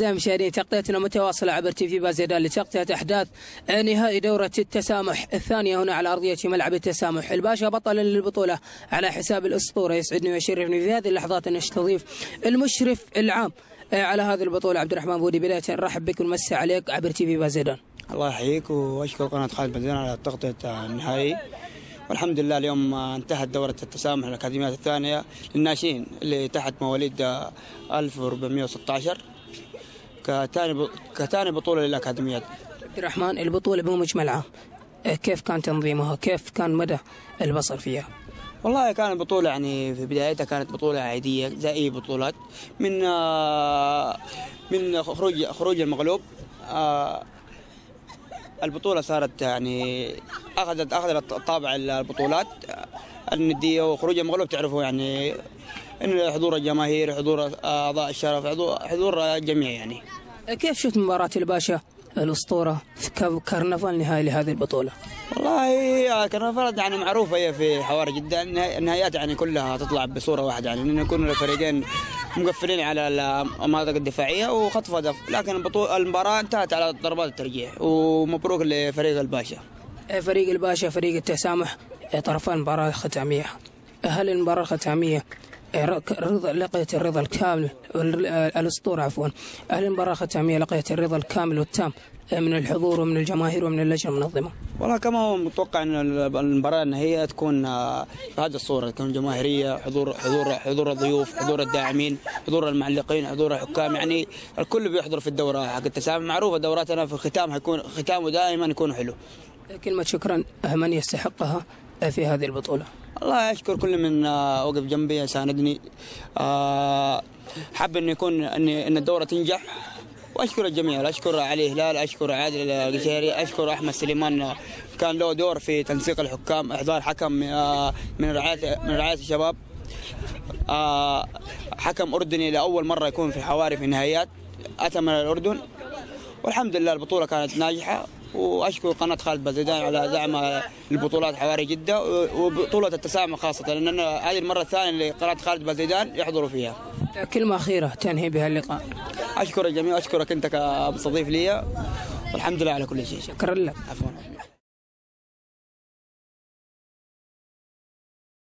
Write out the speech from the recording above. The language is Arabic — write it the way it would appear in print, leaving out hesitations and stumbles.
أعزائي المشاهدين، تغطيتنا متواصلة عبر تي في بازيدان لتغطية أحداث نهائي دورة التسامح الثانية هنا على أرضية ملعب التسامح. الباشا بطل للبطولة على حساب الأسطورة. يسعدني ويشرفني في هذه اللحظات أن نستضيف المشرف العام على هذه البطولة عبد الرحمن بودي. بداية نرحب بك ونمسي عليك عبر تي في بازيدان. الله يحييك وأشكر قناة خالد بازيدان على تغطية النهائي، والحمد لله اليوم انتهت دورة التسامح الأكاديميات الثانية للناشئين اللي تحت مواليد 1416 كثاني بطولة للأكاديميات. عبد الرحمن، البطولة بمجمل عام كيف كان تنظيمها؟ كيف كان مدى البصر فيها؟ والله كانت بطولة يعني في بدايتها كانت بطولة عادية زي أي بطولات، من خروج المغلوب. البطولة صارت يعني أخذت طابع البطولات الندية، وخروج المغلوب تعرفوا يعني إن حضور الجماهير، حضور أعضاء الشرف، حضور الجميع. يعني كيف شفت مباراة الباشا الأسطورة في كرنفال نهائي لهذه البطولة؟ والله كرنفال يعني معروفة هي في حواري جدا، النهايات يعني كلها تطلع بصورة واحدة، يعني إن يكون الفريقين مقفلين على المناطق الدفاعية وخطف هدف، لكن المباراة انتهت على ضربات الترجيح، ومبروك لفريق الباشا. فريق الباشا فريق التسامح طرفان المباراة الختامية. هل المباراة الختامية لقيت الرضا الكامل الأسطورة عفوا هل المباراة الختامية لقيت الرضا الكامل والتام من الحضور ومن الجماهير ومن اللجنة المنظمة؟ والله كما هو متوقع ان المباراة النهائية تكون بهذه الصورة، تكون جماهيرية، حضور الضيوف، حضور الداعمين، حضور المعلقين، حضور الحكام، يعني الكل بيحضر في الدورة حق التسامح. معروفة دوراتنا في الختام هيكون ختامه دائما يكون حلو. كلمة شكرا من يستحقها في هذه البطولة؟ الله أشكر كل من وقف جنبي ساندني، حب إن يكون إن الدورة تنجح، وأشكر الجميع. أشكر علي هلال، أشكر عادل القشيري، أشكر أحمد سليمان كان له دور في تنسيق الحكام، إحضار حكم من رعاية الشباب، حكم أردني لأول مرة يكون في حواري في النهائيات، أتى من الأردن، والحمد لله البطولة كانت ناجحة. وأشكر قناة خالد بازيدان على دعم البطولات حواري جدة وبطولة التسامح خاصة، لأن هذه المرة الثانية اللي قناة خالد بازيدان يحضروا فيها. كلمة أخيرة تنهي بها اللقاء. أشكر الجميع، أشكرك أنت كمستضيف لي، والحمد لله على كل شيء. شكرا لك. عفوا.